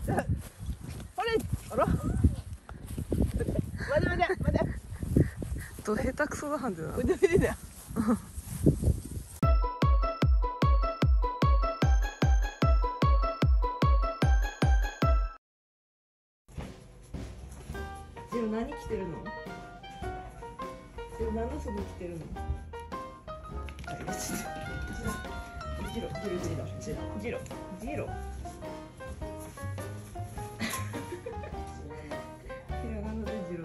ほれ、あら。待て。 ど下手くそだはんでな。 待て。 ジロ何着てるの？ジロ何の服着てるの？ジロ。ひらがなでジロ。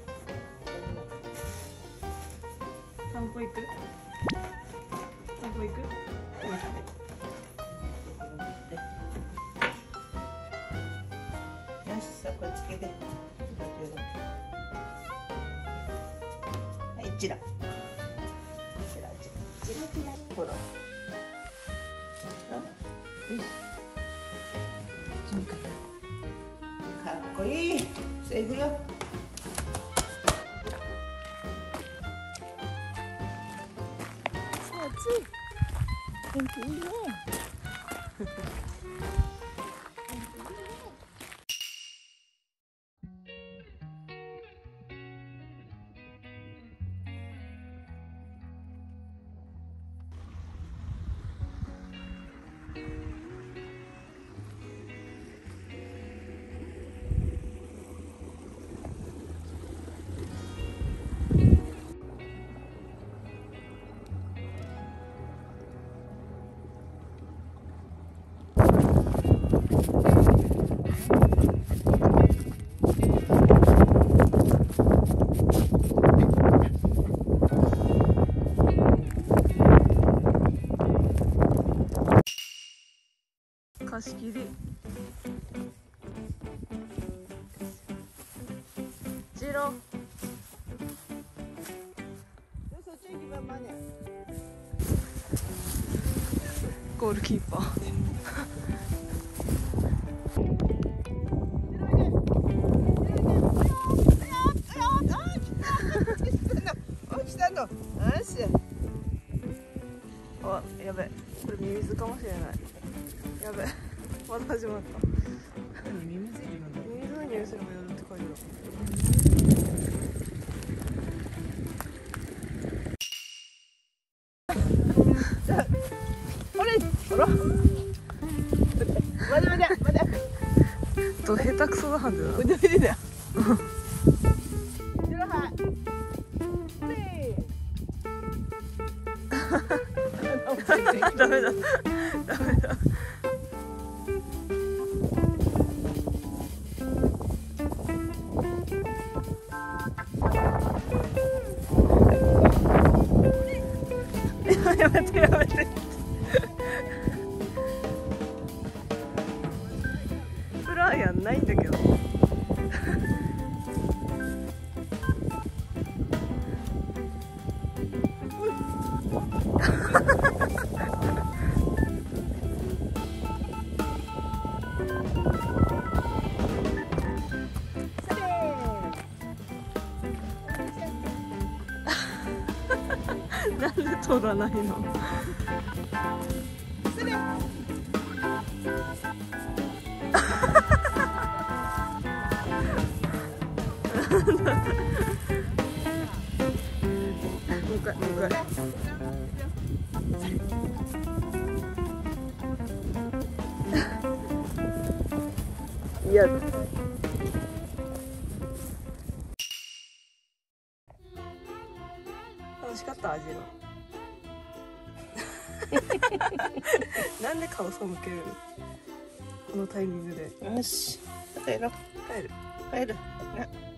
散歩行く？ よし、さあこれつけて。はい、チラ。ほら。かっこいい。セーフよ。 暑い。天気いいね。 貸し切り。ジロ。 そっち行けば間に合う。 ゴールキーパー。 来たの。あし。 あ、やべ。これミミズかもしれない。やべ。また始まった。 ミミズいるの？ ミミズの匂いするも夜って書いてある。ほれ、あら。待て。 ど下手くそだはんでな。 待て。 ダメだ。やめて。ブライアンないんだけど。なんで取らないの？もう一回。いや。楽しかったアジロ。なんで顔背ける？このタイミングで。 よし、帰ろう。 帰る。 な。